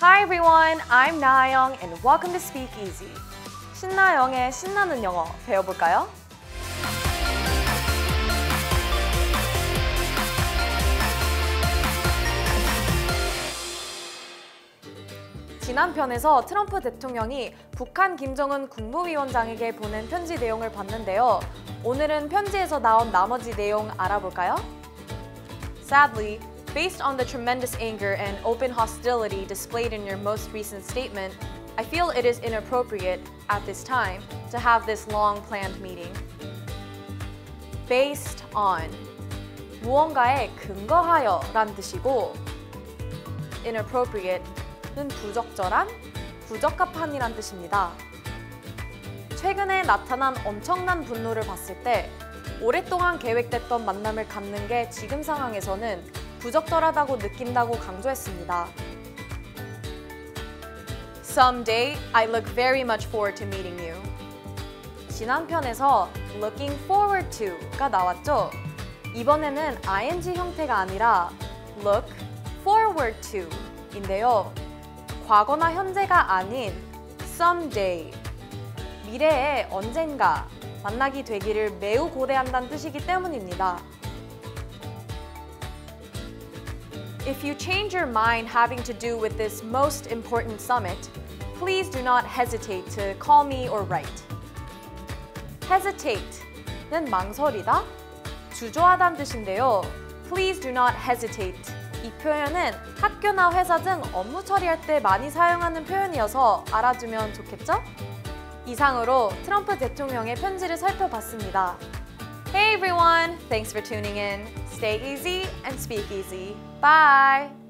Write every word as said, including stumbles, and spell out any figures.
Hi everyone, I'm Nayoung and welcome to Speak Easy. 신나영의 신나는 영어 배워볼까요? 지난 편에서 트럼프 대통령이 북한 김정은 국무위원장에게 보낸 편지 내용을 봤는데요. 오늘은 편지에서 나온 나머지 내용 알아볼까요? Sadly, based on the tremendous anger and open hostility displayed in your most recent statement, I feel it is inappropriate at this time to have this long-planned meeting. Based on 무언가에 근거하여 란 뜻이고 inappropriate는 부적절한, 부적합한이란 뜻입니다. 최근에 나타난 엄청난 분노를 봤을 때 오랫동안 계획됐던 만남을 갖는 게 지금 상황에서는 부적절하다고 느낀다고 강조했습니다. Someday, I look very much forward to meeting you. 지난 편에서 looking forward to가 나왔죠? 이번에는 ing 형태가 아니라 look forward to 인데요. 과거나 현재가 아닌 someday, 미래에 언젠가 만나게 되기를 매우 고대한다는 뜻이기 때문입니다. If you change your mind having to do with this most important summit, please do not hesitate to call me or write. hesitate는 망설이다, 주저하다는 뜻인데요. Please do not hesitate. 이 표현은 학교나 회사 등 업무 처리할 때 많이 사용하는 표현이어서 알아두면 좋겠죠? 이상으로 트럼프 대통령의 편지를 살펴봤습니다. Hey everyone! Thanks for tuning in. Stay easy and speak easy. Bye!